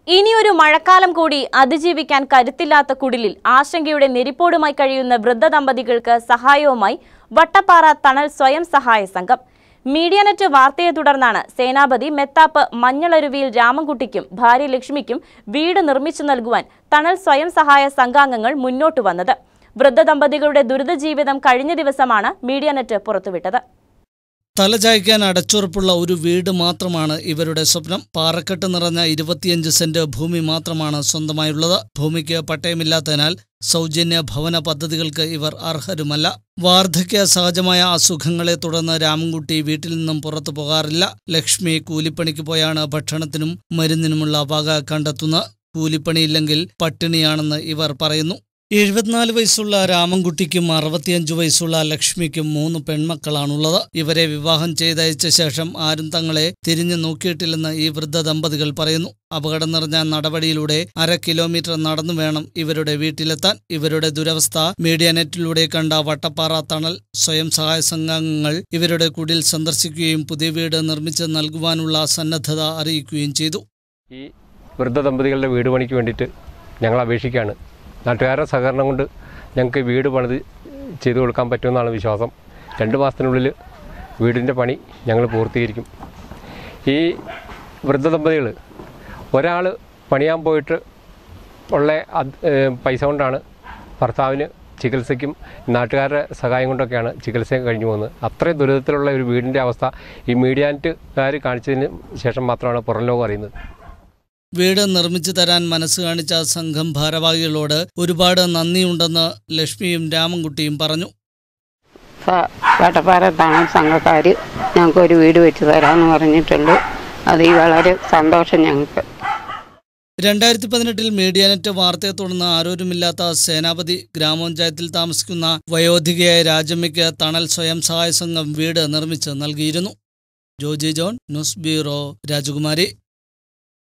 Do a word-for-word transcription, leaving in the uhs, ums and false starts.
ഇനിയൊരു മഴക്കാലം കൂടി അതിജീവിക്കാൻ കരുത്തില്ലാത്ത കുടിലിൽ ആശങ്കയുടെ നെരിപ്പോടുമായി കഴിയുന്ന വൃദ്ധ ദമ്പതികൾക്ക് സഹായവുമായി വട്ടപ്പാറ തണൽ സ്വയം സഹായ സംഘം. മീഡിയാനെറ്റ് വാർത്തയെ തുടർന്നാണ് സേനാപതി മെത്താപ്പ് മഞ്ഞളരുവിയിൽ രാമൻകുട്ടിക്കും ഭാര്യ ലക്ഷ്മിക്കും വീട് നിർമ്മിച്ചു നൽകുവാൻ തണൽ സ്വയം സഹായ സംഘാംഗങ്ങൾ മുന്നോട്ട് വന്നത്. വൃദ്ധ ദമ്പതികളുടെ ദുരിത ജീവിതം കഴിഞ്ഞ ദിവസമാണ് മീഡിയാനെറ്റ് പുറത്തുവിട്ടത്. തലചായ്ക്കാൻ അടച്ചുറപ്പുള്ള ഒരു വീട് മാത്രമാണ് ഇവരുടെ സ്വപ്നം. പാറക്കെട്ട് നിറഞ്ഞ ഇരുപത്തിയഞ്ച് സെന്റ് ഭൂമി മാത്രമാണ് സ്വന്തമായുള്ളത്. ഭൂമിക്ക് പട്ടയമില്ലാത്തതിനാൽ സൗജന്യ ഭവന പദ്ധതികൾക്ക് ഇവർ അർഹരുമല്ല. വാർദ്ധക്യ സഹജമായ അസുഖങ്ങളെ തുടർന്ന് രാമൻകുട്ടി വീട്ടിൽ നിന്നും പുറത്തു പോകാറില്ല. ലക്ഷ്മി കൂലിപ്പണിക്ക് പോയാണ് ഭക്ഷണത്തിനും മരുന്നിനുമുള്ള വക കണ്ടെത്തുന്നത്. കൂലിപ്പണിയില്ലെങ്കിൽ പട്ടിണിയാണെന്ന് ഇവർ പറയുന്നു. എഴുപത്തിനാല് വയസ്സുള്ള രാമൻകുട്ടിക്കും അറുപത്തിയഞ്ചു വയസ്സുള്ള ലക്ഷ്മിക്കും മൂന്ന് പെൺമക്കളാണുള്ളത്. ഇവരെ വിവാഹം ചെയ്തയച്ച ശേഷം ആരും തങ്ങളെ തിരിഞ്ഞു നോക്കിയിട്ടില്ലെന്ന് ഈ വൃദ്ധ ദമ്പതികൾ പറയുന്നു. അപകടം നിറഞ്ഞ നടപടിയിലൂടെ അര കിലോമീറ്റർ നടന്നു വേണം ഇവരുടെ വീട്ടിലെത്താൻ. ഇവരുടെ ദുരവസ്ഥ മീഡിയാനെറ്റിലൂടെ കണ്ട വട്ടപ്പാറ തണൽ സ്വയം സഹായ സംഘാംഗങ്ങൾ ഇവരുടെ കുടിൽ സന്ദർശിക്കുകയും പുതിയ വീട് നിർമ്മിച്ച് നൽകുവാനുള്ള സന്നദ്ധത അറിയിക്കുകയും ചെയ്തു. ഈ വൃദ്ധ ദമ്പതികളുടെ വീട് പണിക്ക് വേണ്ടിയിട്ട് ഞങ്ങൾ അപേക്ഷിക്കുകയാണ്. നാട്ടുകാരുടെ സഹകരണം കൊണ്ട് ഞങ്ങൾക്ക് വീട് പണിത് ചെയ്തു കൊടുക്കാൻ പറ്റുമെന്നാണ് വിശ്വാസം. രണ്ട് മാസത്തിനുള്ളിൽ വീടിൻ്റെ പണി ഞങ്ങൾ പൂർത്തീകരിക്കും. ഈ വൃദ്ധ ദമ്പതികൾ ഒരാൾ പണിയാൻ പോയിട്ട് ഉള്ള പൈസ കൊണ്ടാണ് ഭർത്താവിന് ചികിത്സയ്ക്കും നാട്ടുകാരുടെ സഹായം കൊണ്ടൊക്കെയാണ് ചികിത്സ കഴിഞ്ഞു പോകുന്നത്. അത്രയും ദുരിതത്തിലുള്ള ഒരു വീടിൻ്റെ അവസ്ഥ ഈ മീഡിയാനെറ്റുകാർ കാണിച്ചതിന് ശേഷം മാത്രമാണ് പുറം ലോകം അറിയുന്നത്. വീട് നിർമ്മിച്ചു തരാൻ മനസ്സ് കാണിച്ച സംഘം ഭാരവാഹികളോട് ഒരുപാട് നന്ദിയുണ്ടെന്ന് ലക്ഷ്മിയും രാമൻകുട്ടിയും പറഞ്ഞു. വട്ടപ്പാറ തണൽ സംഘക്കാർ ഞങ്ങൾക്കൊരു വീട് വെച്ച് തരാമെന്ന് പറഞ്ഞിട്ടുണ്ട്. അത് വളരെ സന്തോഷം ഞങ്ങൾക്ക്. രണ്ടായിരത്തി പതിനെട്ടിൽ മീഡിയാനെറ്റ് വാർത്തയെ തുടർന്ന് ആരോരുമില്ലാത്ത സേനാപതി ഗ്രാമപഞ്ചായത്തിൽ താമസിക്കുന്ന വയോധികയായ രാജമ്മയ്ക്ക് തണൽ സ്വയം സഹായ സംഘം വീട് നിർമ്മിച്ച് നൽകിയിരുന്നു. ജോജി ജോൺ, ന്യൂസ് ബ്യൂറോ, രാജകുമാരി.